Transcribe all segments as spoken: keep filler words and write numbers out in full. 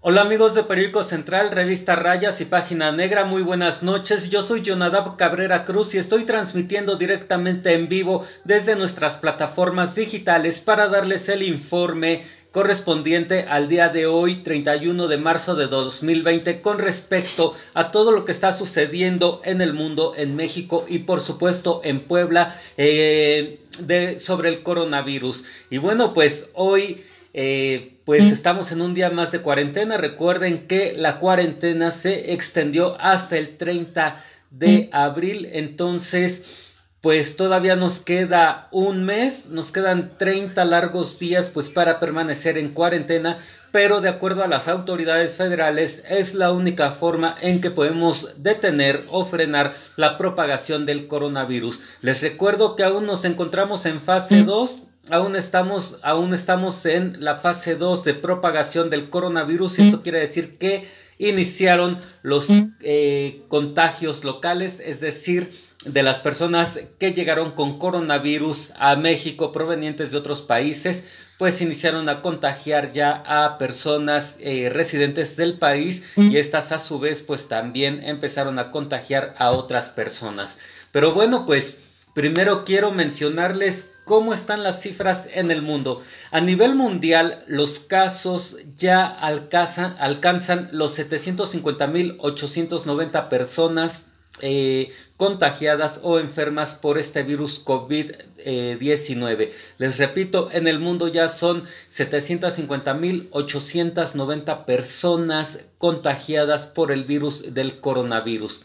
Hola amigos de Periódico Central, Revista Rayas y Página Negra, muy buenas noches. Yo soy Jonadab Cabrera Cruz y estoy transmitiendo directamente en vivo desde nuestras plataformas digitales para darles el informe correspondiente al día de hoy, treinta y uno de marzo de dos mil veinte, con respecto a todo lo que está sucediendo en el mundo, en México y por supuesto en Puebla, eh, de, sobre el coronavirus. Y bueno, pues hoy... Eh, pues estamos en un día más de cuarentena. Recuerden que la cuarentena se extendió hasta el treinta de abril. Entonces, pues todavía nos queda un mes, nos quedan treinta largos días pues para permanecer en cuarentena. Pero de acuerdo a las autoridades federales es la única forma en que podemos detener o frenar la propagación del coronavirus. Les recuerdo que aún nos encontramos en fase dos. Aún estamos, aún estamos en la fase dos de propagación del coronavirus y esto quiere decir que iniciaron los eh, contagios locales, es decir, de las personas que llegaron con coronavirus a México provenientes de otros países, pues iniciaron a contagiar ya a personas eh, residentes del país y estas a su vez pues también empezaron a contagiar a otras personas. Pero bueno, pues primero quiero mencionarles cómo están las cifras en el mundo. A nivel mundial, los casos ya alcanzan, alcanzan los setecientos cincuenta mil ochocientos noventa personas eh, contagiadas o enfermas por este virus COVID diecinueve. Les repito, en el mundo ya son setecientos cincuenta mil ochocientos noventa personas contagiadas por el virus del coronavirus.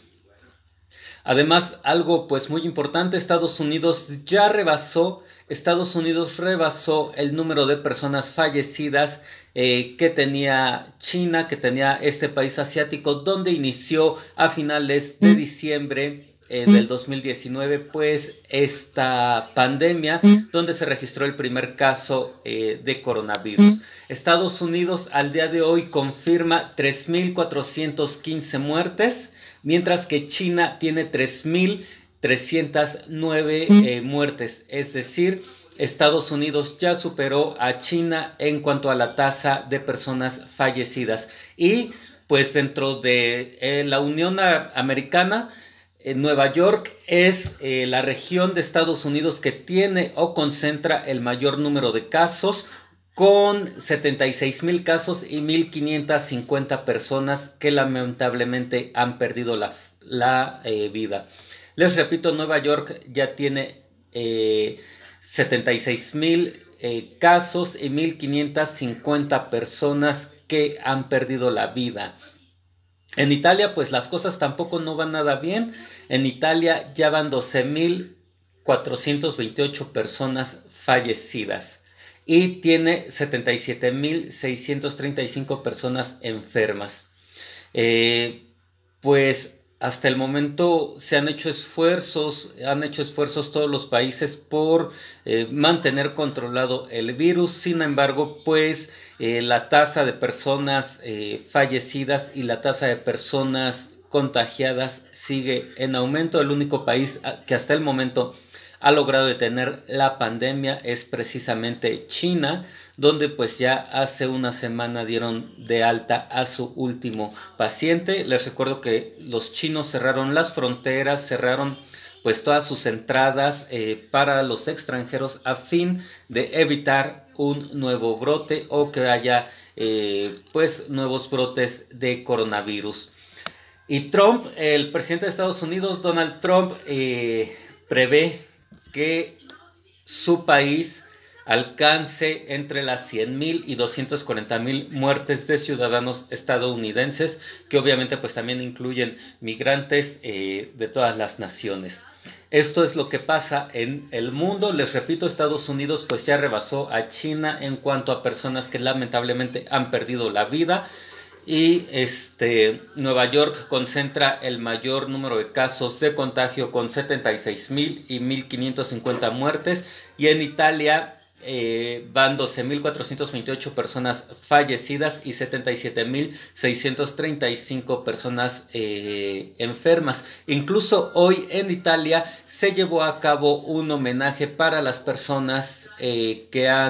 Además, algo pues muy importante, Estados Unidos ya rebasó, Estados Unidos rebasó el número de personas fallecidas eh, que tenía China, que tenía este país asiático, donde inició a finales de diciembre eh, del dos mil diecinueve, pues esta pandemia, donde se registró el primer caso eh, de coronavirus. Estados Unidos al día de hoy confirma tres mil cuatrocientas quince muertes, mientras que China tiene tres mil trescientas nueve eh, muertes, es decir, Estados Unidos ya superó a China en cuanto a la tasa de personas fallecidas. Y pues dentro de eh, la Unión Americana, eh, Nueva York es eh, la región de Estados Unidos que tiene o concentra el mayor número de casos, con setenta y seis mil casos y mil quinientas cincuenta personas que lamentablemente han perdido la, la eh, vida. Les repito, Nueva York ya tiene eh, setenta y seis mil eh, casos y mil quinientas cincuenta personas que han perdido la vida. En Italia, pues las cosas tampoco no van nada bien. En Italia ya van doce mil cuatrocientas veintiocho personas fallecidas y tiene setenta y siete mil seiscientas treinta y cinco personas enfermas. Eh, pues hasta el momento se han hecho esfuerzos, han hecho esfuerzos todos los países por eh, mantener controlado el virus. Sin embargo, pues eh, la tasa de personas eh, fallecidas y la tasa de personas contagiadas sigue en aumento. El único país que hasta el momento ha logrado detener la pandemia es precisamente China, donde pues ya hace una semana dieron de alta a su último paciente. Les recuerdo que los chinos cerraron las fronteras, cerraron pues todas sus entradas eh, para los extranjeros a fin de evitar un nuevo brote o que haya eh, pues nuevos brotes de coronavirus. Y Trump, el presidente de Estados Unidos, Donald Trump, eh, prevé que su país alcance entre las cien mil y doscientas cuarenta mil muertes de ciudadanos estadounidenses, que obviamente pues también incluyen migrantes eh, de todas las naciones. Esto es lo que pasa en el mundo. Les repito, Estados Unidos pues ya rebasó a China en cuanto a personas que lamentablemente han perdido la vida. Y este, Nueva York concentra el mayor número de casos de contagio con setenta y seis mil y mil quinientas cincuenta muertes. Y en Italia eh, van doce mil cuatrocientas veintiocho personas fallecidas y setenta y siete mil seiscientas treinta y cinco personas eh, enfermas. Incluso hoy en Italia se llevó a cabo un homenaje para las personas eh, que han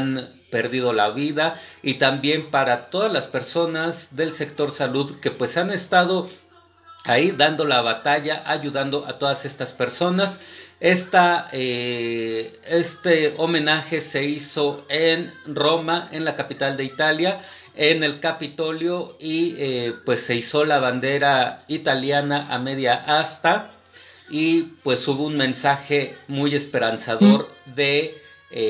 perdido la vida, y también para todas las personas del sector salud que pues han estado ahí dando la batalla, ayudando a todas estas personas. Esta, eh, este homenaje se hizo en Roma, en la capital de Italia, en el Capitolio, y eh, pues se izó la bandera italiana a media asta, y pues hubo un mensaje muy esperanzador de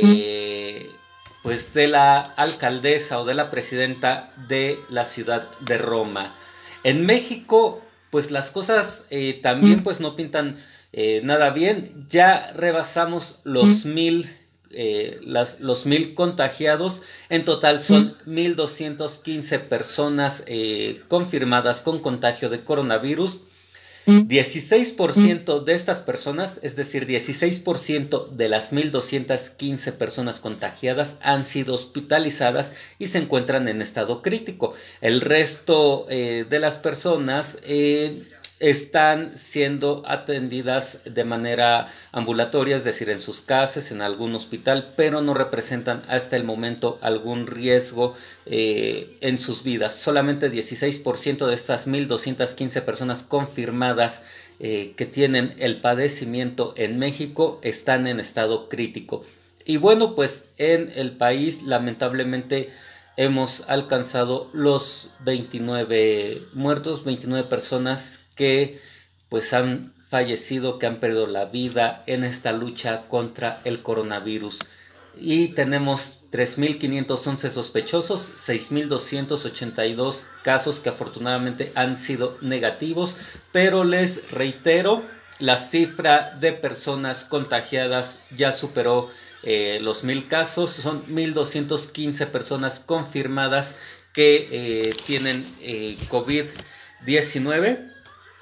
eh, pues de la alcaldesa o de la presidenta de la ciudad de Roma. En México pues las cosas eh, también pues no pintan eh, nada bien. Ya rebasamos los mil eh, las, los mil contagiados. En total son mil doscientas quince personas eh, confirmadas con contagio de coronavirus. dieciséis por ciento de estas personas, es decir, dieciséis por ciento de las mil doscientas quince personas contagiadas han sido hospitalizadas y se encuentran en estado crítico. El resto eh, de las personas eh, están siendo atendidas de manera ambulatoria, es decir, en sus casas, en algún hospital, pero no representan hasta el momento algún riesgo eh, en sus vidas. Solamente dieciséis por ciento de estas mil doscientas quince personas confirmadas eh, que tienen el padecimiento en México están en estado crítico. Y bueno, pues en el país lamentablemente hemos alcanzado los veintinueve muertos, veintinueve personas que pues han fallecido, que han perdido la vida en esta lucha contra el coronavirus. Y tenemos tres mil quinientos once sospechosos, seis mil doscientos ochenta y dos casos que afortunadamente han sido negativos, pero les reitero, la cifra de personas contagiadas ya superó eh, los mil casos. Son mil doscientas quince personas confirmadas que eh, tienen eh, COVID diecinueve.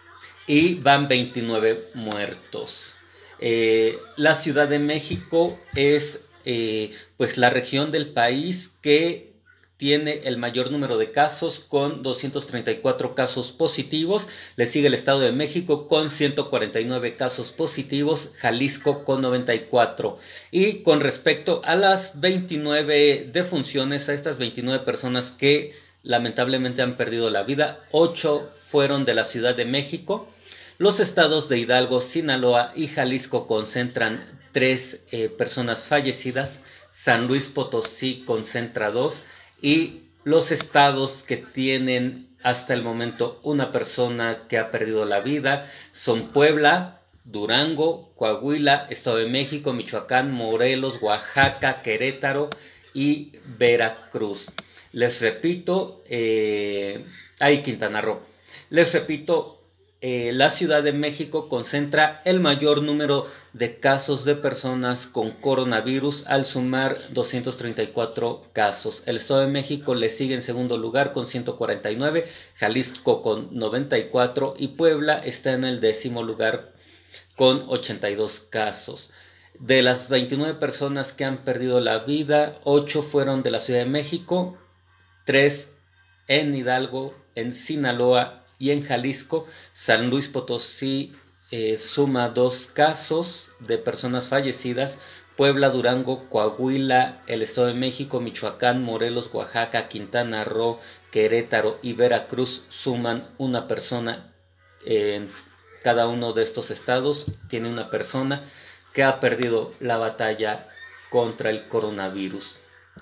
Y van veintinueve muertos. Eh, la Ciudad de México es eh, pues la región del país que tiene el mayor número de casos, con doscientos treinta y cuatro casos positivos. Le sigue el Estado de México con ciento cuarenta y nueve casos positivos, Jalisco con noventa y cuatro. Y con respecto a las veintinueve defunciones, a estas veintinueve personas que lamentablemente han perdido la vida, ocho fueron de la Ciudad de México. Los estados de Hidalgo, Sinaloa y Jalisco concentran tres eh, personas fallecidas. San Luis Potosí concentra dos. Y los estados que tienen hasta el momento una persona que ha perdido la vida son Puebla, Durango, Coahuila, Estado de México, Michoacán, Morelos, Oaxaca, Querétaro y Veracruz. Les repito, eh, hay Quintana Roo. Les repito, Eh, la Ciudad de México concentra el mayor número de casos de personas con coronavirus al sumar doscientos treinta y cuatro casos. El Estado de México le sigue en segundo lugar con ciento cuarenta y nueve, Jalisco con noventa y cuatro y Puebla está en el décimo lugar con ochenta y dos casos. De las veintinueve personas que han perdido la vida, ocho fueron de la Ciudad de México, tres en Hidalgo, en Sinaloa y en Jalisco. San Luis Potosí eh, suma dos casos de personas fallecidas. Puebla, Durango, Coahuila, el Estado de México, Michoacán, Morelos, Oaxaca, Quintana Roo, Querétaro y Veracruz suman una persona. En cada uno de estos estados tiene una persona que ha perdido la batalla contra el coronavirus.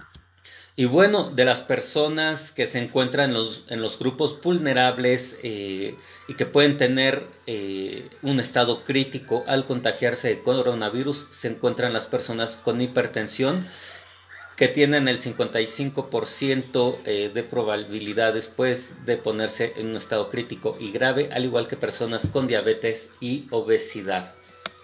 Y bueno, de las personas que se encuentran en los, en los grupos vulnerables eh, y que pueden tener eh, un estado crítico al contagiarse de coronavirus, se encuentran las personas con hipertensión, que tienen el cincuenta y cinco por ciento eh, de probabilidad después de ponerse en un estado crítico y grave, al igual que personas con diabetes y obesidad.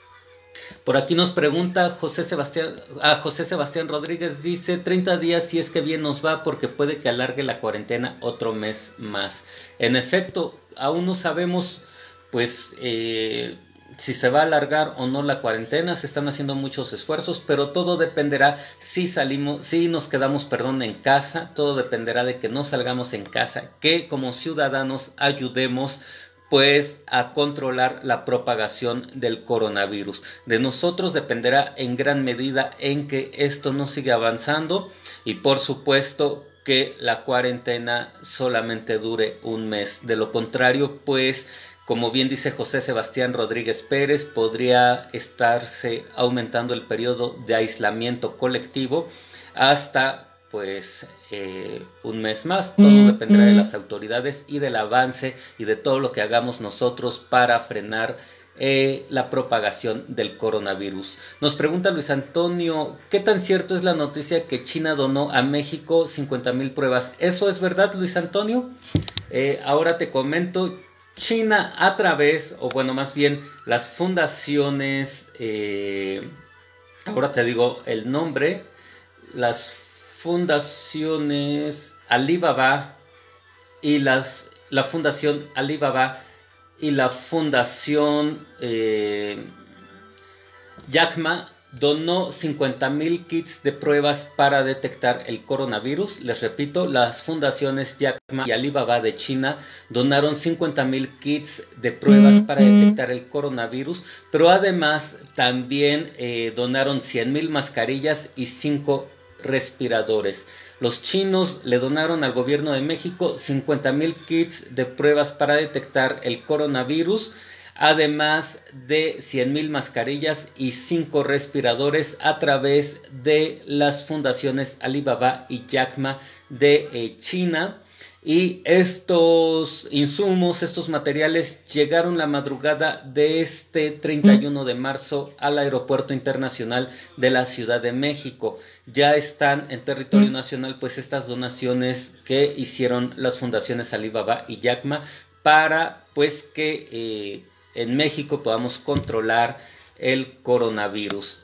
Por aquí nos pregunta José Sebastián, a José Sebastián Rodríguez, dice treinta días si es que bien nos va, porque puede que alargue la cuarentena otro mes más. En efecto, aún no sabemos pues eh, si se va a alargar o no la cuarentena. Se están haciendo muchos esfuerzos, pero todo dependerá si salimos, si nos quedamos, perdón, en casa. Todo dependerá de que no salgamos en casa, que como ciudadanos ayudemos pues a controlar la propagación del coronavirus. De nosotros dependerá en gran medida en que esto no siga avanzando y por supuesto que la cuarentena solamente dure un mes. De lo contrario, pues como bien dice José Sebastián Rodríguez Pérez, podría estarse aumentando el periodo de aislamiento colectivo hasta pues eh, un mes más. Todo dependerá de las autoridades y del avance y de todo lo que hagamos nosotros para frenar eh, la propagación del coronavirus. Nos pregunta Luis Antonio, ¿qué tan cierto es la noticia que China donó a México cincuenta mil pruebas? ¿Eso es verdad, Luis Antonio? Eh, ahora te comento. China a través, o bueno, más bien las fundaciones, eh, ahora te digo el nombre, las fundaciones Alibaba y las, la fundación Alibaba y la fundación eh, Jack Ma donó cincuenta mil kits de pruebas para detectar el coronavirus. Les repito, las fundaciones Jack Ma y Alibaba de China donaron cincuenta mil kits de pruebas para detectar el coronavirus, pero además también eh, donaron cien mil mascarillas y cinco respiradores. Los chinos le donaron al gobierno de México cincuenta mil kits de pruebas para detectar el coronavirus, además de cien mil mascarillas y cinco respiradores a través de las fundaciones Alibaba y Jack Ma de eh, China. Y estos insumos, estos materiales llegaron la madrugada de este treinta y uno de marzo al Aeropuerto Internacional de la Ciudad de México. Ya están en territorio nacional pues estas donaciones que hicieron las fundaciones Alibaba y Jack Ma para pues que eh, en México podamos controlar el coronavirus.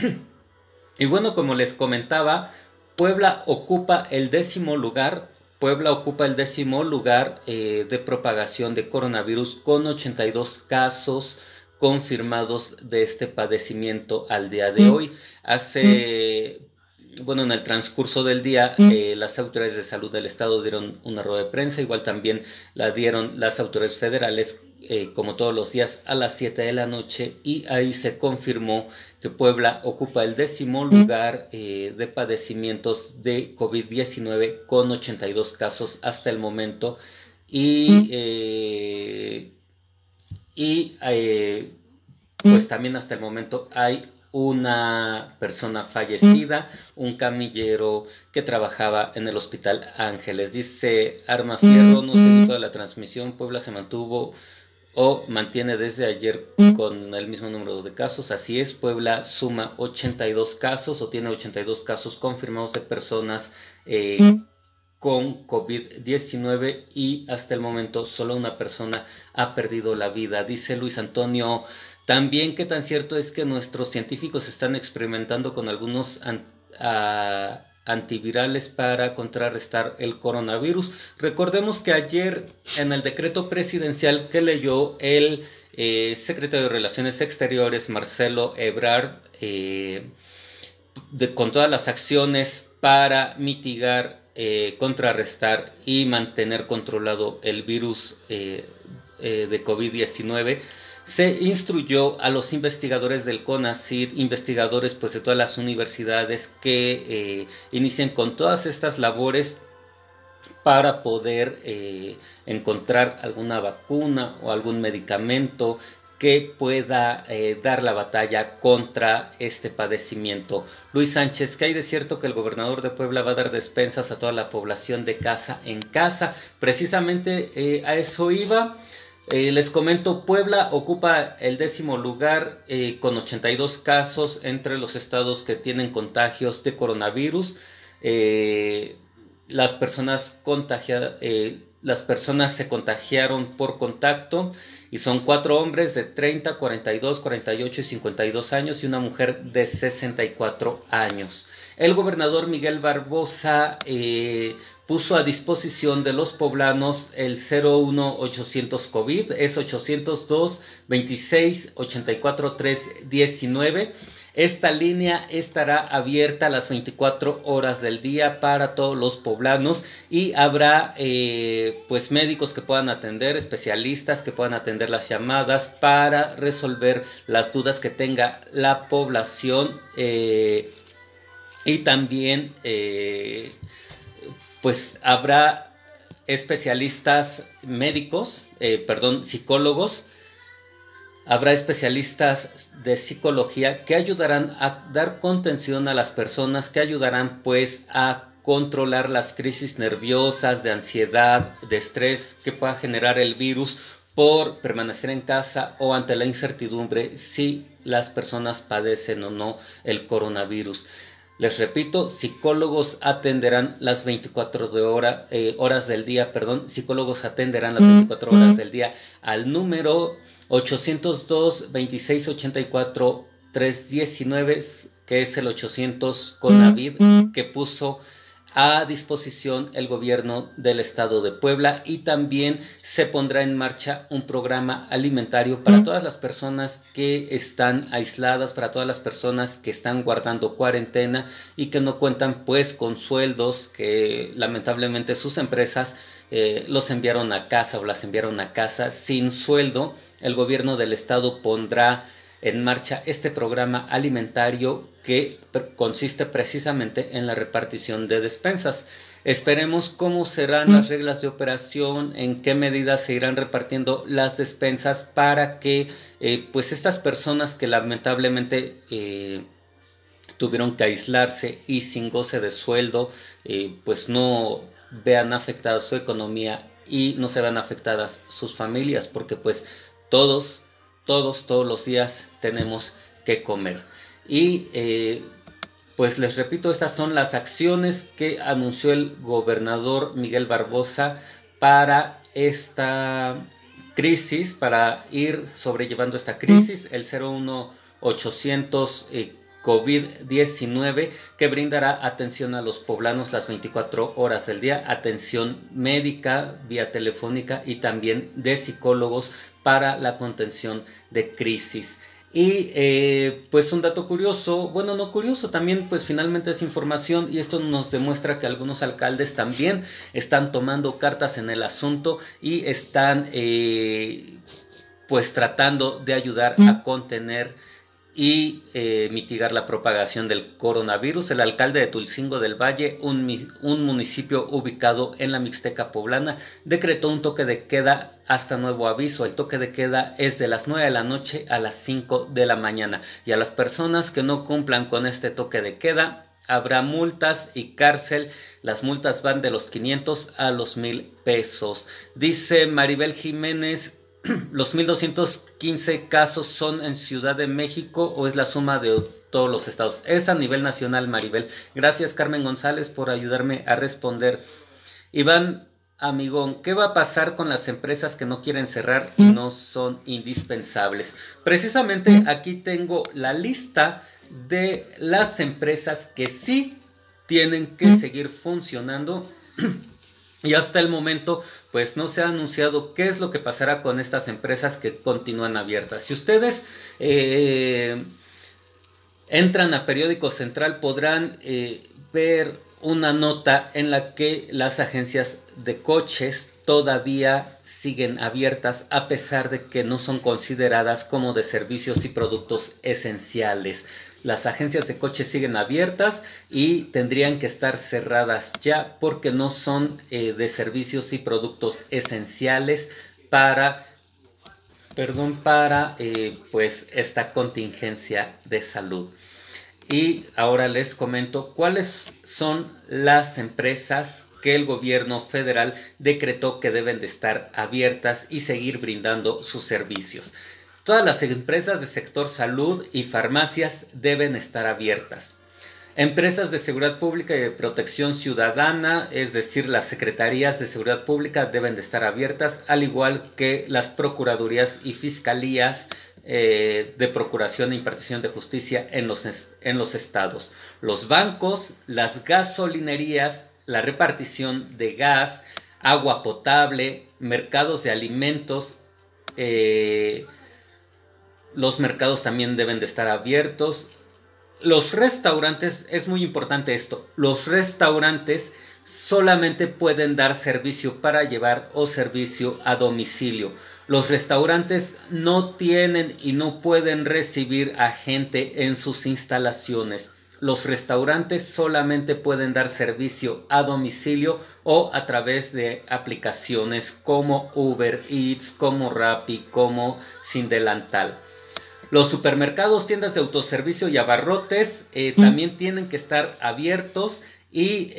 Y bueno, como les comentaba, Puebla ocupa el décimo lugar. Puebla ocupa el décimo lugar eh, de propagación de coronavirus con ochenta y dos casos confirmados de este padecimiento al día de hoy. Hace, bueno, en el transcurso del día, eh, las autoridades de salud del estado dieron una rueda de prensa, igual también la dieron las autoridades federales, eh, como todos los días, a las siete de la noche, y ahí se confirmó que Puebla ocupa el décimo lugar eh, de padecimientos de COVID diecinueve con ochenta y dos casos hasta el momento, y, eh, y eh, pues también hasta el momento hay una persona fallecida, un camillero que trabajaba en el Hospital Ángeles. Dice Arma Fierro, no se evitó la transmisión, Puebla se mantuvo o mantiene desde ayer con el mismo número de casos. Así es, Puebla suma ochenta y dos casos o tiene ochenta y dos casos confirmados de personas eh, con COVID diecinueve y hasta el momento solo una persona ha perdido la vida. Dice Luis Antonio, también qué tan cierto es que nuestros científicos están experimentando con algunos an a antivirales para contrarrestar el coronavirus. Recordemos que ayer en el decreto presidencial que leyó el eh, secretario de Relaciones Exteriores, Marcelo Ebrard, eh, de, con todas las acciones para mitigar, eh, contrarrestar y mantener controlado el virus eh, eh, de COVID diecinueve, se instruyó a los investigadores del CONACYT, investigadores pues de todas las universidades, que eh, inicien con todas estas labores para poder eh, encontrar alguna vacuna o algún medicamento que pueda eh, dar la batalla contra este padecimiento. Luis Sánchez, ¿qué hay de cierto que el gobernador de Puebla va a dar despensas a toda la población de casa en casa? Precisamente eh, a eso iba. Eh, les comento, Puebla ocupa el décimo lugar eh, con ochenta y dos casos entre los estados que tienen contagios de coronavirus. Eh, las personas contagiadas, eh, las personas se contagiaron por contacto y son cuatro hombres de treinta, cuarenta y dos, cuarenta y ocho y cincuenta y dos años y una mujer de sesenta y cuatro años. El gobernador Miguel Barbosa eh, puso a disposición de los poblanos el cero uno ochocientos COVID, es ochocientos dos, veintiséis, ochenta y cuatro, tres, diecinueve. Esta línea estará abierta las veinticuatro horas del día para todos los poblanos y habrá eh, pues médicos que puedan atender, especialistas que puedan atender las llamadas para resolver las dudas que tenga la población eh, y también eh, pues habrá especialistas médicos, eh, perdón, psicólogos. Habrá especialistas de psicología que ayudarán a dar contención a las personas, que ayudarán pues a controlar las crisis nerviosas, de ansiedad, de estrés que pueda generar el virus por permanecer en casa o ante la incertidumbre si las personas padecen o no el coronavirus. Les repito, psicólogos atenderán las veinticuatro de hora, eh, horas del día, perdón, psicólogos atenderán las veinticuatro horas del día al número ochocientos dos, veintiséis ochenta y cuatro, trescientos diecinueve, que es el ochocientos CONAVID, que puso a disposición el gobierno del estado de Puebla, y también se pondrá en marcha un programa alimentario para todas las personas que están aisladas, para todas las personas que están guardando cuarentena y que no cuentan pues con sueldos, que lamentablemente sus empresas eh, los enviaron a casa o las enviaron a casa sin sueldo. El gobierno del estado pondrá en marcha este programa alimentario que consiste precisamente en la repartición de despensas. Esperemos cómo serán las reglas de operación, en qué medida se irán repartiendo las despensas para que eh, pues estas personas que lamentablemente eh, tuvieron que aislarse y sin goce de sueldo, eh, pues no vean afectada su economía y no se vean afectadas sus familias, porque pues todos Todos, todos los días tenemos que comer. Y eh, pues les repito, estas son las acciones que anunció el gobernador Miguel Barbosa para esta crisis, para ir sobrellevando esta crisis, el cero uno ochocientos eh, COVID diecinueve, que brindará atención a los poblanos las veinticuatro horas del día, atención médica vía telefónica y también de psicólogos para la contención de crisis. Y eh, pues un dato curioso, bueno, no curioso, también pues finalmente es información, y esto nos demuestra que algunos alcaldes también están tomando cartas en el asunto y están eh, pues tratando de ayudar a contener y eh, mitigar la propagación del coronavirus. El alcalde de Tulcingo del Valle, un, un municipio ubicado en la Mixteca poblana, decretó un toque de queda hasta nuevo aviso. El toque de queda es de las nueve de la noche a las cinco de la mañana, y a las personas que no cumplan con este toque de queda habrá multas y cárcel. Las multas van de los quinientos a los mil pesos. Dice Maribel Jiménez: ¿los mil doscientos quince casos son en Ciudad de México o es la suma de todos los estados? Es a nivel nacional, Maribel. Gracias, Carmen González, por ayudarme a responder. Iván Amigón: ¿qué va a pasar con las empresas que no quieren cerrar y no son indispensables? Precisamente aquí tengo la lista de las empresas que sí tienen que seguir funcionando. Y hasta el momento pues no se ha anunciado qué es lo que pasará con estas empresas que continúan abiertas. Si ustedes eh, entran a Periódico Central, podrán eh, ver una nota en la que las agencias de coches todavía siguen abiertas, a pesar de que no son consideradas como de servicios y productos esenciales. Las agencias de coches siguen abiertas y tendrían que estar cerradas ya, porque no son eh, de servicios y productos esenciales para, perdón, para eh, pues esta contingencia de salud. Y ahora les comento cuáles son las empresas que el gobierno federal decretó que deben de estar abiertas y seguir brindando sus servicios. Todas las empresas del sector salud y farmacias deben estar abiertas. Empresas de seguridad pública y de protección ciudadana, es decir, las secretarías de seguridad pública, deben de estar abiertas, al igual que las procuradurías y fiscalías eh, de procuración e impartición de justicia en los, en los estados. Los bancos, las gasolinerías, la repartición de gas, agua potable, mercados de alimentos, eh, los mercados también deben de estar abiertos. Los restaurantes, es muy importante esto, los restaurantes solamente pueden dar servicio para llevar o servicio a domicilio. Los restaurantes no tienen y no pueden recibir a gente en sus instalaciones. Los restaurantes solamente pueden dar servicio a domicilio o a través de aplicaciones como Uber Eats, como Rappi, como Sin Delantal. Los supermercados, tiendas de autoservicio y abarrotes eh, también tienen que estar abiertos y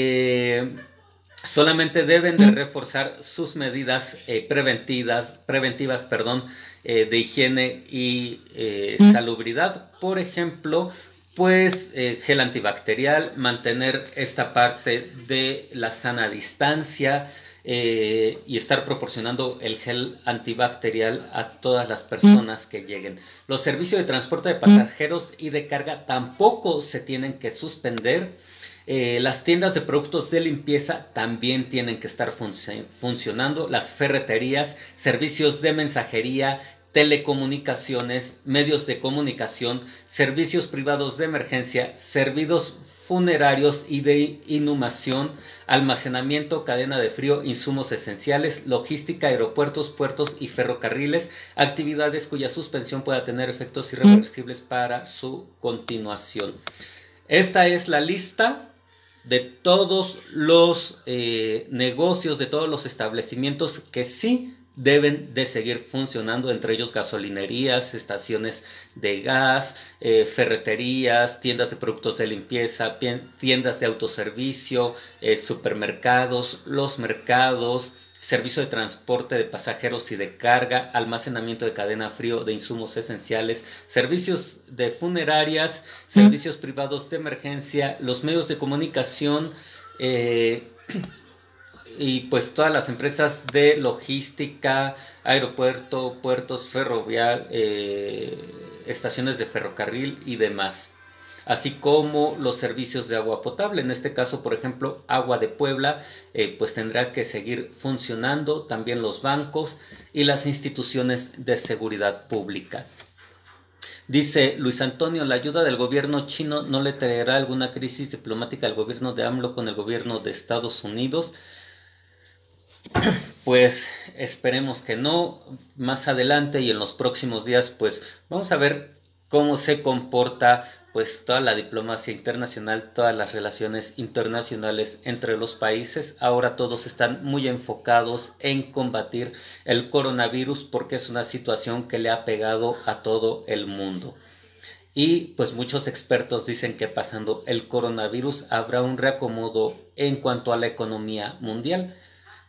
eh, solamente deben de reforzar sus medidas eh, preventivas, preventivas perdón, eh, de higiene y eh, salubridad. Por ejemplo, pues eh, gel antibacterial, mantener esta parte de la sana distancia, eh, y estar proporcionando el gel antibacterial a todas las personas que lleguen. Los servicios de transporte de pasajeros y de carga tampoco se tienen que suspender. Eh, las tiendas de productos de limpieza también tienen que estar func- funcionando. Las ferreterías, servicios de mensajería, telecomunicaciones, medios de comunicación, servicios privados de emergencia, servicios funerarios y de inhumación, almacenamiento, cadena de frío, insumos esenciales, logística, aeropuertos, puertos y ferrocarriles, actividades cuya suspensión pueda tener efectos irreversibles para su continuación. Esta es la lista de todos los eh, negocios, de todos los establecimientos que sí deben de seguir funcionando, entre ellos gasolinerías, estaciones de gas, eh, ferreterías, tiendas de productos de limpieza, tiendas de autoservicio, eh, supermercados, los mercados, servicio de transporte de pasajeros y de carga, almacenamiento de cadena frío de insumos esenciales, servicios de funerarias, servicios privados de emergencia, los medios de comunicación, eh, y pues todas las empresas de logística, aeropuerto, puertos, ferrovial, eh, estaciones de ferrocarril y demás, así como los servicios de agua potable. En este caso, por ejemplo, Agua de Puebla, eh, pues tendrá que seguir funcionando, también los bancos y las instituciones de seguridad pública. Dice Luis Antonio, la ayuda del gobierno chino no le traerá alguna crisis diplomática al gobierno de AMLO con el gobierno de Estados Unidos. Pues esperemos que no. Más adelante y en los próximos días, pues vamos a ver cómo se comporta pues toda la diplomacia internacional, todas las relaciones internacionales entre los países. Ahora todos están muy enfocados en combatir el coronavirus porque es una situación que le ha pegado a todo el mundo. Y pues muchos expertos dicen que pasando el coronavirus habrá un reacomodo en cuanto a la economía mundial.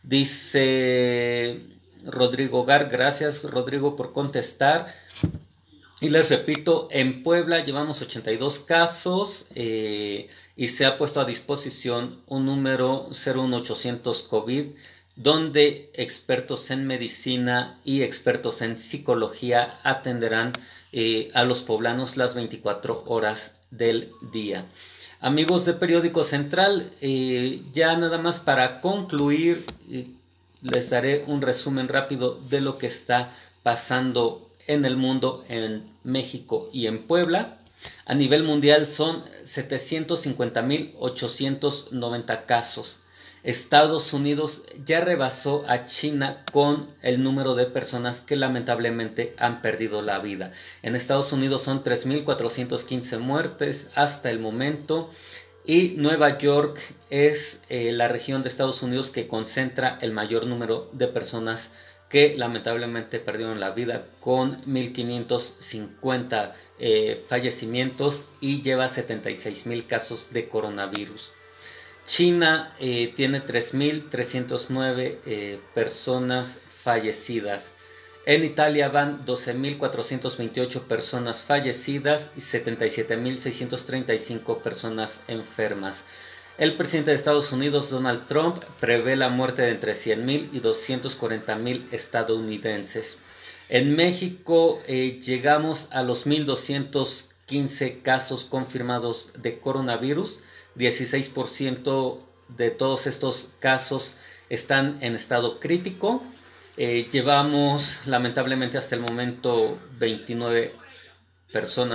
Dice Rodrigo Gar, gracias Rodrigo por contestar. Y les repito, en Puebla llevamos ochenta y dos casos eh, y se ha puesto a disposición un número cero uno ochocientos COVID, donde expertos en medicina y expertos en psicología atenderán eh, a los poblanos las veinticuatro horas del día. Amigos de Periódico Central, eh, ya nada más para concluir, eh, les daré un resumen rápido de lo que está pasando en el mundo, en México y en Puebla. A nivel mundial son setecientos cincuenta mil ochocientos noventa casos. Estados Unidos ya rebasó a China con el número de personas que lamentablemente han perdido la vida. En Estados Unidos son tres mil cuatrocientas quince muertes hasta el momento. Y Nueva York es eh, la región de Estados Unidos que concentra el mayor número de personas que lamentablemente perdieron la vida, con mil quinientos cincuenta eh, fallecimientos y lleva setenta y seis mil casos de coronavirus. China eh, tiene tres mil trescientas nueve eh, personas fallecidas. En Italia van doce mil cuatrocientas veintiocho personas fallecidas y setenta y siete mil seiscientas treinta y cinco personas enfermas. El presidente de Estados Unidos, Donald Trump, prevé la muerte de entre cien mil y doscientos cuarenta mil estadounidenses. En México eh, llegamos a los mil doscientos quince casos confirmados de coronavirus. dieciséis por ciento de todos estos casos están en estado crítico. Eh, llevamos lamentablemente hasta el momento veintinueve personas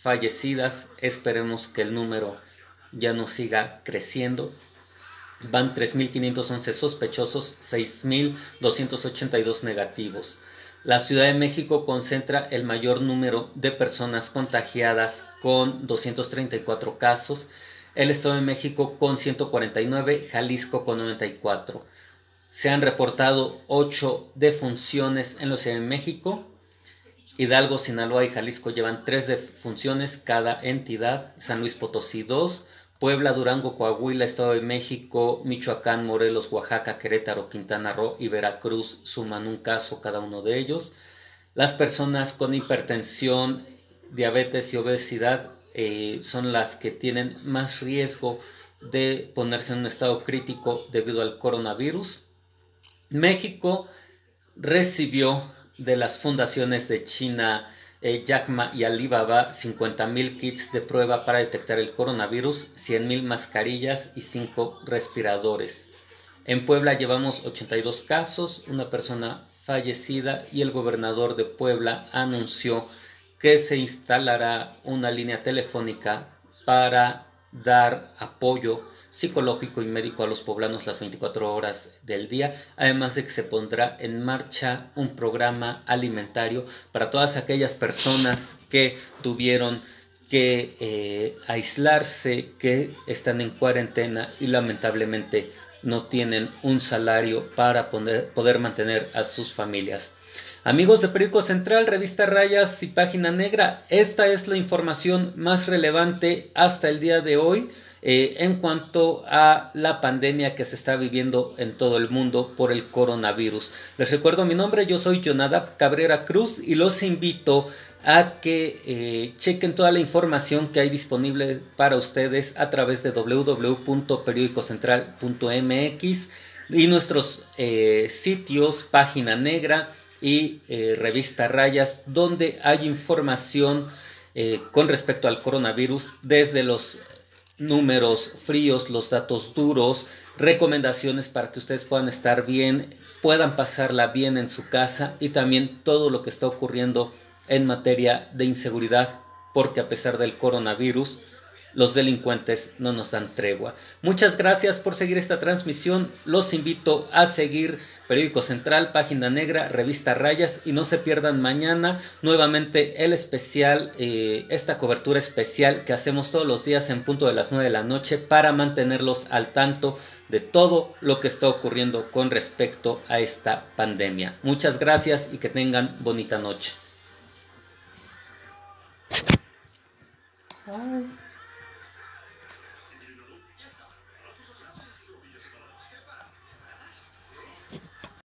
fallecidas. Esperemos que el número ya no siga creciendo. Van tres mil quinientos once sospechosos, seis mil doscientos ochenta y dos negativos. La Ciudad de México concentra el mayor número de personas contagiadas con doscientos treinta y cuatro casos. El Estado de México con ciento cuarenta y nueve, Jalisco con noventa y cuatro. Se han reportado ocho defunciones en la Ciudad de México. Hidalgo, Sinaloa y Jalisco llevan tres defunciones cada entidad. San Luis Potosí dos. Puebla, Durango, Coahuila, Estado de México, Michoacán, Morelos, Oaxaca, Querétaro, Quintana Roo y Veracruz suman un caso cada uno de ellos. Las personas con hipertensión, diabetes y obesidad eh, son las que tienen más riesgo de ponerse en un estado crítico debido al coronavirus. México recibió de las fundaciones de China, eh, Jack Ma y Alibaba, cincuenta mil kits de prueba para detectar el coronavirus, cien mil mascarillas y cinco respiradores. En Puebla llevamos ochenta y dos casos, una persona fallecida, y el gobernador de Puebla anunció que se instalará una línea telefónica para dar apoyo psicológico y médico a los poblanos las veinticuatro horas del día, además de que se pondrá en marcha un programa alimentario para todas aquellas personas que tuvieron que eh, aislarse, que están en cuarentena y lamentablemente no tienen un salario para poder, poder mantener a sus familias. Amigos de Periódico Central, Revista Rayas y Página Negra, esta es la información más relevante hasta el día de hoy eh, en cuanto a la pandemia que se está viviendo en todo el mundo por el coronavirus. Les recuerdo mi nombre, yo soy Jonadab Cabrera Cruz y los invito a que eh, chequen toda la información que hay disponible para ustedes a través de w w w punto periódico central punto m x y nuestros eh, sitios Página Negra y eh, Revista Rayas, donde hay información eh, con respecto al coronavirus, desde los números fríos, los datos duros, recomendaciones para que ustedes puedan estar bien, puedan pasarla bien en su casa, y también todo lo que está ocurriendo en materia de inseguridad, porque a pesar del coronavirus, los delincuentes no nos dan tregua. Muchas gracias por seguir esta transmisión. Los invito a seguir Periódico Central, Página Negra, Revista Rayas, y no se pierdan mañana nuevamente el especial, eh, esta cobertura especial que hacemos todos los días en punto de las nueve de la noche para mantenerlos al tanto de todo lo que está ocurriendo con respecto a esta pandemia. Muchas gracias y que tengan bonita noche. Ay.